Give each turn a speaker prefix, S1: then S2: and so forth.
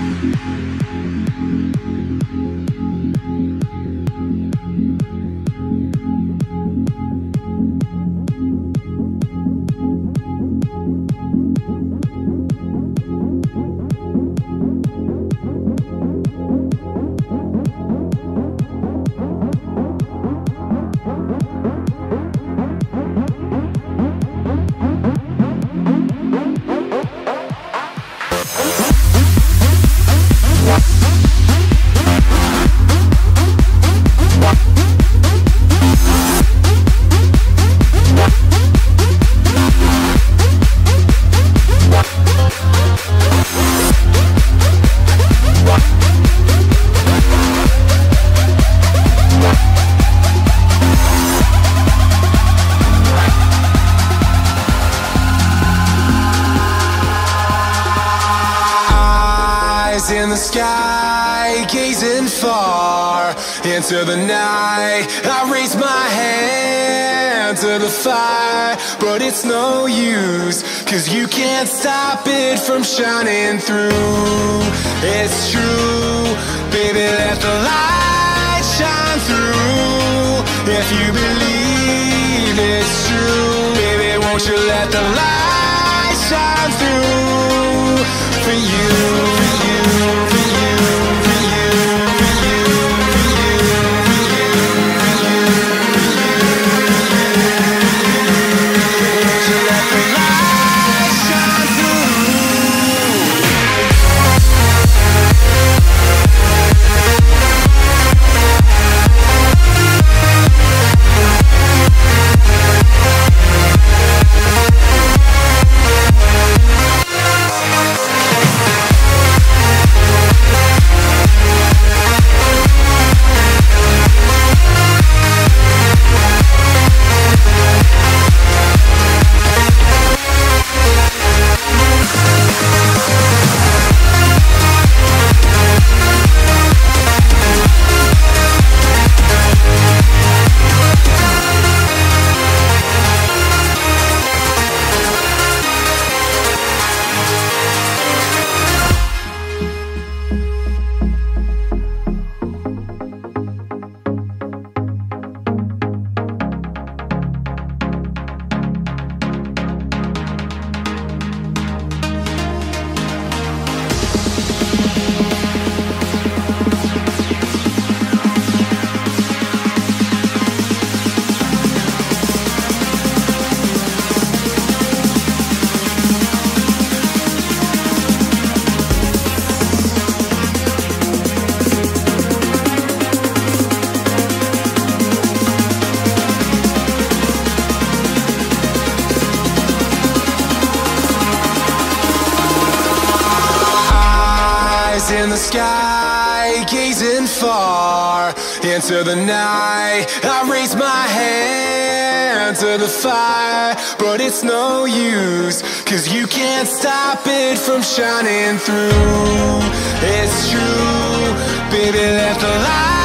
S1: In the sky, gazing far into the night, I raise my hand to the fire, but it's no use, 'cause you can't stop it from shining through. It's true, baby, let the light shine through. If you believe it's true, baby, won't you let the light shine through for you, for you, for you, for you, for you, for you, for you, for you, won't you let the light shine through? In the sky, gazing far into the night, I raise my hand to the fire, but it's no use, 'cause you can't stop it from shining through. It's true, baby, let the light